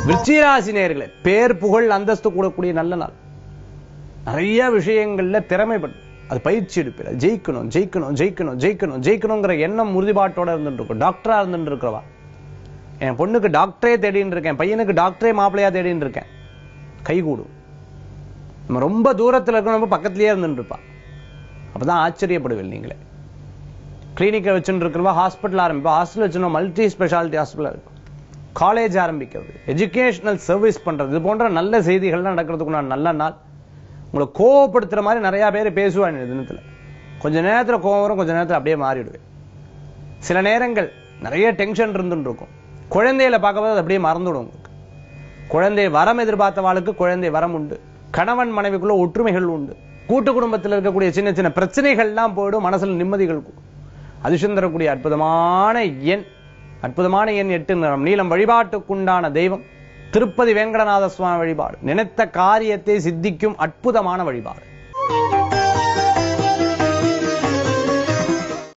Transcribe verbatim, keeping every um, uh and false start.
விருச்சிகராசி நேயர்களே, பேர் புகழ் அந்தஸ்து கூடக்கூடிய நல்ல நாள். நிறைய விஷயங்கள்ல திறமைப்படும், அது பயிற்சி எடுப்பில் ஜெயிக்கணும் ஜெயிக்கணும் ஜெயிக்கணும் ஜெயிக்கணும் ஜெயிக்கணுங்கிற எண்ணம் உறுதிப்பாட்டோட இருந்துட்டு இருக்கும். டாக்டரா இருந்துட்டு இருக்கிறவா, என் பொண்ணுக்கு டாக்டரே தேடின்னு இருக்கேன், பையனுக்கு டாக்டரே மாப்பிள்ளையா தேடின்னு இருக்கேன், கைகூடும். நம்ம ரொம்ப தூரத்தில் இருக்கிற பக்கத்திலேயே இருந்துட்டு இருப்பா, அப்பதான் ஆச்சரியப்படுவீங்க நீங்களே. கிளினிக்கை வச்சுட்டு இருக்கிறவா ஹாஸ்பிட்டல் ஆரம்பிப்பா, ஹாஸ்பிட்டல் வச்சுருந்தோம் மல்டி ஸ்பெஷாலிட்டி ஹாஸ்பிட்டல் இருக்கும், காலேஜ் ஆரம்பிக்கிறது, எஜுகேஷனல் சர்வீஸ் பண்றது, இது போன்ற நல்ல செய்திகள்லாம் நடக்கிறதுக்கு நான் நல்ல நாள். உங்களை கோவப்படுத்துற மாதிரி நிறைய பேர் பேசுவாங்க இந்த தினத்துல. கொஞ்ச நேரத்தில் கோவம் வரும், கொஞ்ச நேரத்தில் அப்படியே மாறிடுவேன். சில நேரங்கள் நிறைய டென்ஷன் இருந்துட்டு இருக்கும், குழந்தைகளை பார்க்கும்போது அப்படியே மறந்துடும் உங்களுக்கு. குழந்தை வரம் எதிர்பார்த்தவாளுக்கு குழந்தை வரம் உண்டு, கணவன் மனைவிக்குள்ள ஒற்றுமைகள் உண்டு, கூட்டு குடும்பத்தில் இருக்கக்கூடிய சின்ன சின்ன பிரச்சனைகள்லாம் போயிடும், மனசுல நிம்மதிகள். அதிர்ஷ்டம் தரக்கூடிய அற்புதமான எண் அற்புதமான எண் எட்டு நிறம் நீளம். வழிபாட்டுக்குண்டான தெய்வம் திருப்பதி வேங்கடநாத சுவாமி வழிபாடு. நினைத்த காரியத்தை சித்திக்கும் அற்புதமான வழிபாடு.